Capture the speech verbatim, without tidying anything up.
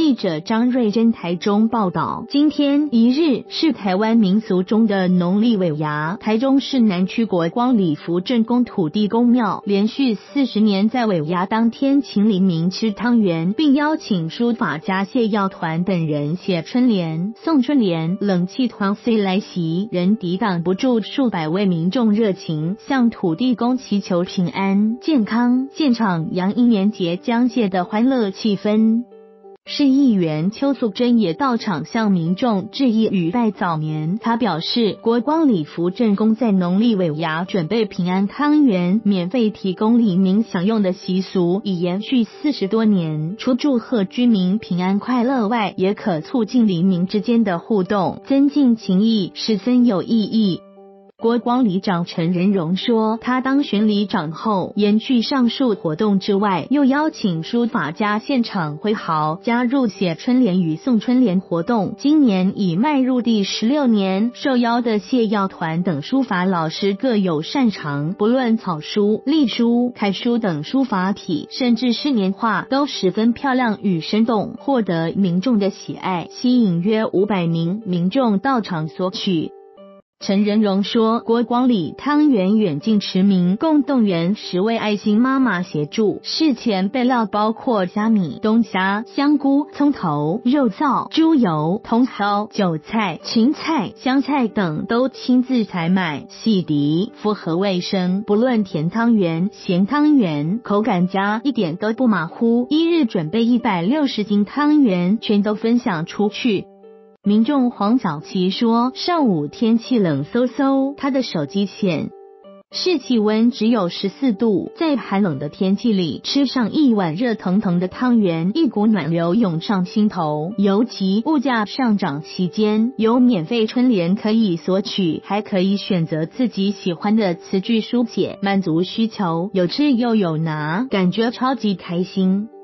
记者张瑞珍台中报道，今天一日是台湾民俗中的农历尾牙，台中市南区国光里福正宫土地公庙连续四十年在尾牙当天请黎民吃汤圆，并邀请书法家谢耀团等人写春联、送春联，冷气团 C 来袭，仍抵挡不住数百位民众热情向土地公祈求平安、健康，现场洋一年节将届的欢乐气氛。市议员邱素贞也到场向民众致意与拜早年。他表示，国光里福正宫在农历尾牙准备平安汤圆，免费提供黎民享用的习俗已延续四十多年。除祝贺居民平安快乐外，也可促进黎民之间的互动，增进情谊，十分有意义。国光里长陈仁荣说，他当选里长后，延续上述活动之外，又邀请书法家现场挥毫，加入写春联与送春联活动。今年已迈入第十六年，受邀的谢耀团等书法老师各有擅长，不论草书、隶书、楷书等书法体，甚至是年画，都十分漂亮与生动，获得民众的喜爱，吸引约五百名民众到场索取。陈仁荣说，国光里汤圆远近驰名，共动员十位爱心妈妈协助。事前备料包括虾米、冬虾、香菇、葱头、肉燥、猪油、茼蒿、韭菜、芹菜、香菜等都亲自采买、洗涤，符合卫生。不论甜汤圆、咸汤圆，口感佳一点都不马虎。一日准备一百六十斤汤圆，全都分享出去。民众黄小琪说，上午天气冷飕飕，他的手机显示气温只有十四度，在寒冷的天气里吃上一碗热腾腾的汤圆，一股暖流涌上心头。尤其物价上涨期间，有免费春联可以索取，还可以选择自己喜欢的词句书写，满足需求，有吃又有拿，感觉超级开心。